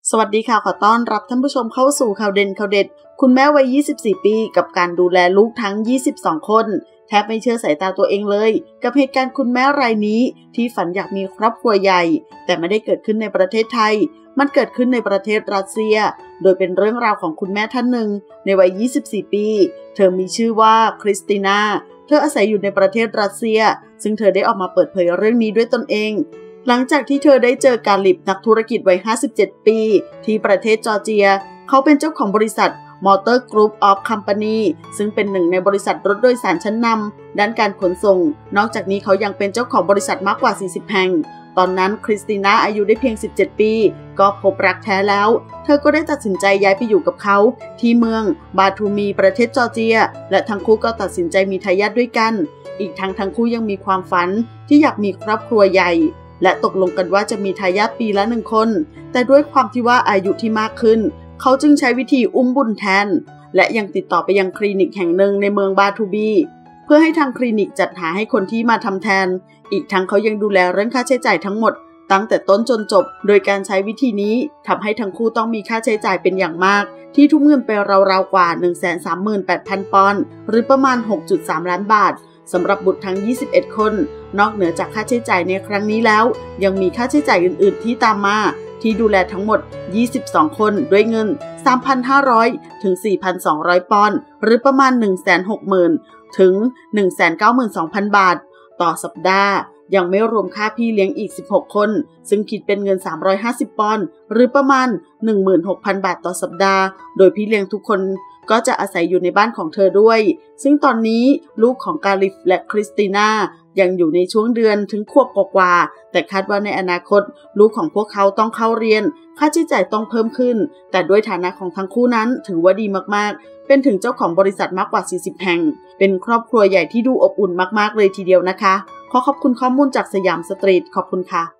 สวัสดีค่ะขอต้อนรับท่านผู้ชมเข้าสู่ข่าวเด่นข่าวเด็ดคุณแม่วัย 24 ปีกับการดูแลลูกทั้ง 22 คนแทบไม่เชื่อสายตาตัวเองเลยกับเหตุการณ์คุณแม่รายนี้ที่ฝันอยากมีครอบครัวใหญ่แต่ไม่ได้เกิดขึ้นในประเทศไทยมันเกิดขึ้นในประเทศรัสเซียโดยเป็นเรื่องราวของคุณแม่ท่านหนึ่งในวัย 24 ปีเธอมีชื่อว่าคริสติน่าเธออาศัยอยู่ในประเทศรัสเซียซึ่งเธอได้ออกมาเปิดเผยเรื่องนี้ด้วยตนเองหลังจากที่เธอได้เจอกาลิบนักธุรกิจวัย 57 ปีที่ประเทศจอร์เจียเขาเป็นเจ้าของบริษัท Motor Group of Company ซึ่งเป็นหนึ่งในบริษัทรถโดยสารชั้นนำด้านการขนส่งนอกจากนี้เขายังเป็นเจ้าของบริษัทมากกว่า 40 แห่งตอนนั้นคริสติน่าอายุได้เพียง 17 ปีก็พบรักแท้แล้วเธอก็ได้ตัดสินใจย้ายไปอยู่กับเขาที่เมืองบาทูมีประเทศจอร์เจียและทั้งคู่ก็ตัดสินใจมีทายาทด้วยกันอีกทั้งคู่ยังมีความฝันที่อยากมีครอบครัวใหญ่และตกลงกันว่าจะมีทายาทปีละ1 คนแต่ด้วยความที่ว่าอายุที่มากขึ้นเขาจึงใช้วิธีอุ้มบุญแทนและยังติดต่อไปยังคลินิกแห่งหนึ่งในเมืองบาทูบีเพื่อให้ทางคลินิกจัดหาให้คนที่มาทำแทนอีกทั้งเขายังดูแลเรื่องค่าใช้จ่ายทั้งหมดตั้งแต่ต้นจนจบโดยการใช้วิธีนี้ทำให้ทั้งคู่ต้องมีค่าใช้จ่ายเป็นอย่างมากที่ทุ่มเงินไปราวๆกว่า 138,000 ปอนด์หรือประมาณ 6.3 ล้านบาทสำหรับบุตรทั้ง 21 คนนอกเหนือจากค่าใช้จ่ายในครั้งนี้แล้วยังมีค่าใช้จ่ายอื่นๆที่ตามมาที่ดูแลทั้งหมด 22 คนด้วยเงิน 3,500 ถึง 4,200 ปอนด์หรือประมาณ 160,000 ถึง 192,000 บาทต่อสัปดาห์ยังไม่รวมค่าพี่เลี้ยงอีก 16 คนซึ่งคิดเป็นเงิน 350 ปอนด์หรือประมาณ 16,000 บาทต่อสัปดาห์โดยพี่เลี้ยงทุกคนก็จะอาศัยอยู่ในบ้านของเธอด้วยซึ่งตอนนี้ลูกของกาลิฟและคริสติน่ายังอยู่ในช่วงเดือนถึงขวบกว่าๆแต่คาดว่าในอนาคตลูกของพวกเขาต้องเข้าเรียนค่าใช้จ่ายต้องเพิ่มขึ้นแต่ด้วยฐานะของทั้งคู่นั้นถือว่าดีมากๆเป็นถึงเจ้าของบริษัทมากกว่า 40 แห่งเป็นครอบครัวใหญ่ที่ดูอบอุ่นมากๆเลยทีเดียวนะคะขอขอบคุณข้อมูลจากสยามสตรีทขอบคุณค่ะ